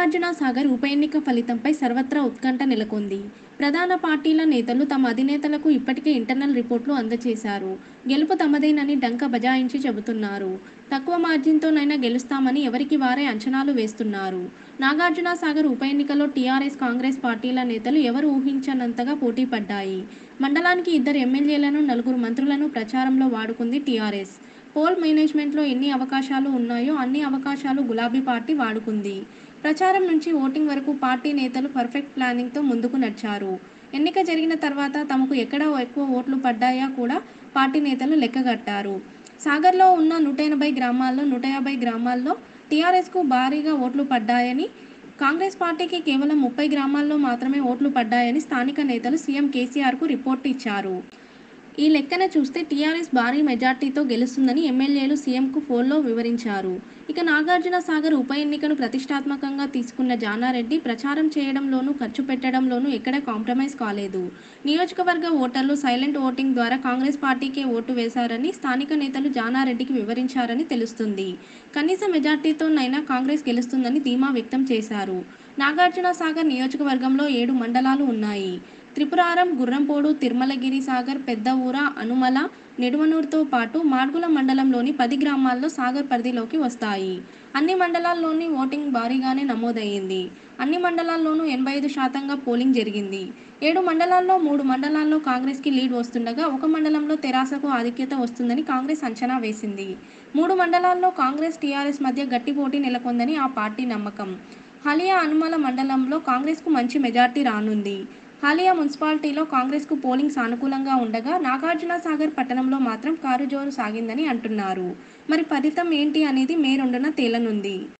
నాగార్జున సాగర్ ఉప ఎన్నిక ఫలితంపై సర్వత్రా ఉత్కంఠ నెలకొంది. ప్రధాన పార్టీల నేతలు తమ అధినేతలకు ఇప్పటికే ఇంటర్నల్ రిపోర్టులు అందజేశారు. గెలుపు తమదేనని డంక బజాయించి చెబుతున్నారు. తక్కువ మార్జిన్తోనైనా గెలుస్తామని ఎవరికి వారే అంచనాలు వేస్తున్నారు. నాగార్జున సాగర్ ఉప ఎన్నికలో టీఆర్ఎస్, కాంగ్రెస్ పార్టీల నేతలు ఎవరు ఊహించనంతగా పోటీ పడ్డాయి. మండలానికి 2 ఎమ్మెల్యేలను, 4 మంత్రులను ప్రచారంలో వాడుకుంది టీఆర్ఎస్. పోల్ మేనేజ్మెంట్లో ఎన్ని అవకాశాలు ఉన్నాయో అన్ని అవకాశాలు గులాబీ పార్టీ వాడుకుంది. ప్రచారం నుంచి ఓటింగ్ వరకు పార్టీ నేతలు పర్ఫెక్ట్ ప్లానింగ్తో ముందుకు నడిచారు. ఎన్నిక జరిగిన తర్వాత తమకు ఎక్కడ ఎక్కువ ఓట్లు పడ్డాయా కూడా పార్టీ నేతలు లెక్కగట్టారు. సాగర్లో ఉన్న 180 గ్రామాల్లో 150 గ్రామాల్లో టీఆర్ఎస్కు భారీగా ఓట్లు పడ్డాయని, కాంగ్రెస్ పార్టీకి కేవలం 30 గ్రామాల్లో మాత్రమే ఓట్లు పడ్డాయని స్థానిక నేతలు సీఎం కేసీఆర్కు రిపోర్టు ఇచ్చారు. ఈ లెక్కన చూస్తే టీఆర్ఎస్ భారీ మెజార్టీతో గెలుస్తుందని ఎమ్మెల్యేలు సీఎంకు ఫోన్లో వివరించారు. ఇక నాగార్జున సాగర్ ఉప ఎన్నికను ప్రతిష్టాత్మకంగా తీసుకున్న జానారెడ్డి ప్రచారం చేయడంలోనూ, ఖర్చు పెట్టడంలోనూ ఎక్కడా కాంప్రమైజ్ కాలేదు. నియోజకవర్గ ఓటర్లు సైలెంట్ ఓటింగ్ ద్వారా కాంగ్రెస్ పార్టీకే ఓటు వేశారని స్థానిక నేతలు జానారెడ్డికి వివరించారని తెలుస్తుంది. కనీస మెజార్టీతోనైనా కాంగ్రెస్ గెలుస్తుందని ధీమా వ్యక్తం చేశారు. నాగార్జున సాగర్ నియోజకవర్గంలో 7 మండలాలు ఉన్నాయి. త్రిపురారం, గుర్రంపోడు, తిరుమలగిరి సాగర్, పెద్ద ఊర, అనుమల, నిడుమనూరుతో పాటు మాడ్గుల మండలంలోని 10 గ్రామాల్లో సాగర్ పరిధిలోకి వస్తాయి. అన్ని మండలాల్లోని ఓటింగ్ భారీగానే నమోదయ్యింది. అన్ని మండలాల్లోనూ 85% పోలింగ్ జరిగింది. 7 మండలాల్లో 3 మండలాల్లో కాంగ్రెస్కి లీడ్ వస్తుండగా, ఒక మండలంలో తెరాసకు ఆధిక్యత వస్తుందని కాంగ్రెస్ అంచనా వేసింది. 3 మండలాల్లో కాంగ్రెస్, టీఆర్ఎస్ మధ్య గట్టి పోటీ నెలకొందని ఆ పార్టీ నమ్మకం. హాలియా, అనుమల మండలంలో కాంగ్రెస్కు మంచి మెజార్టీ రానుంది. హాలియా మున్సిపాలిటీలో కాంగ్రెస్కు పోలింగ్ సానుకూలంగా ఉండగా, నాగార్జున సాగర్ పట్టణంలో మాత్రం కారుజోరు సాగిందని అంటున్నారు. మరి ఫలితం ఏంటి అనేది మే 2న తేలనుంది.